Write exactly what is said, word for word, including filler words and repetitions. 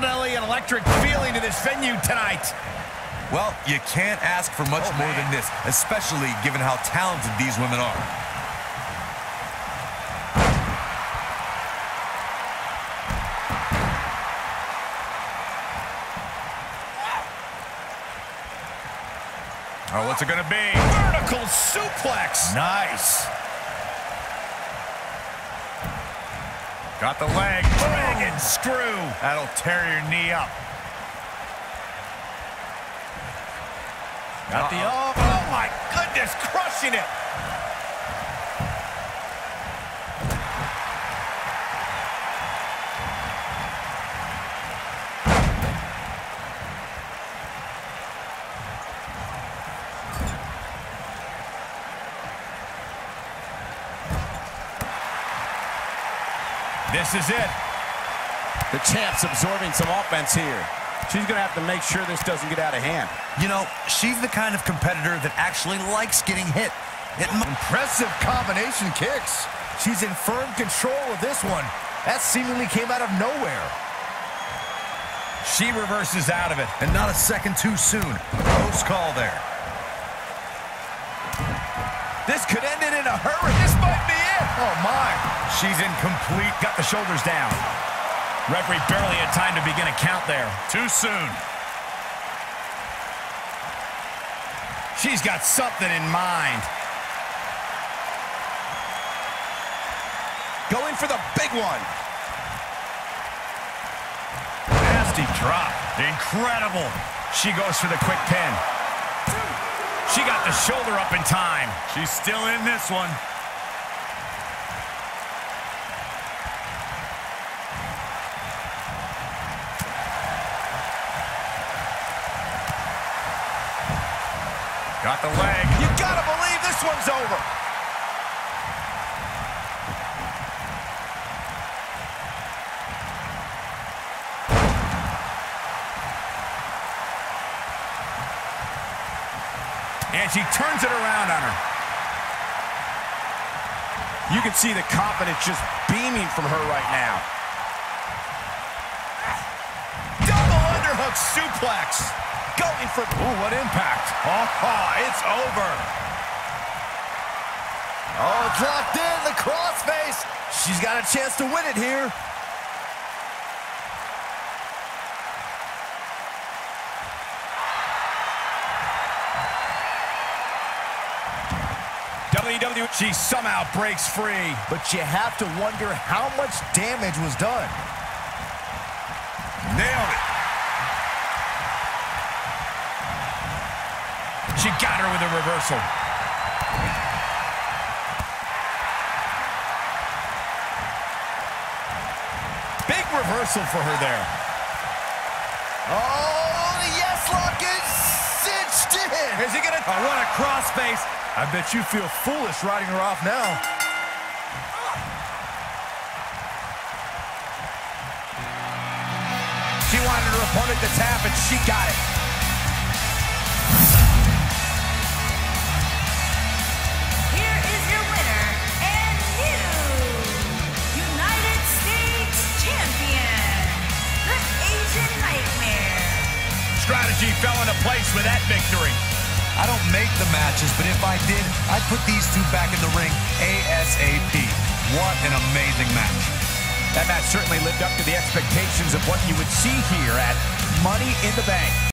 Definitely an electric feeling to this venue tonight. Well, you can't ask for much oh, more man. than this, especially given how talented these women are. Oh, what's it gonna be? Vertical suplex. Nice. Got the leg. Leg and screw. That'll tear your knee up. Got the oh, oh my goodness, crushing it. This is it. The champ's absorbing some offense here. She's going to have to make sure this doesn't get out of hand. You know, she's the kind of competitor that actually likes getting hit. It Impressive combination kicks. She's in firm control of this one. That seemingly came out of nowhere. She reverses out of it. And not a second too soon. Close call there. This could end it in a hurry. This might be it. Oh, my. She's in complete. Got the shoulders down. Referee barely had time to begin a count there. Too soon. She's got something in mind. Going for the big one. Nasty drop. Incredible. She goes for the quick pin. She got the shoulder up in time. She's still in this one. Got the leg. You gotta believe this one's over. And she turns it around on her. You can see the confidence just beaming from her right now. Double underhook suplex. Going for, ooh, what impact. Oh, oh, it's over. Oh, it's locked in, the crossface. She's got a chance to win it here. W W E, she somehow breaks free. But you have to wonder how much damage was done. Nailed it. She got her with a reversal. Big reversal for her there. Oh, the yes lock is cinched in. Is he gonna? Oh, what a crossface. I bet you feel foolish riding her off now. She wanted her opponent to tap, and she got it. Here is your winner and new United States Champion, the Asian Nightmare. Strategy fell into place with that victory. I don't make the matches, but if I did, I'd put these two back in the ring ASAP. What an amazing match. That match certainly lived up to the expectations of what you would see here at Money in the Bank.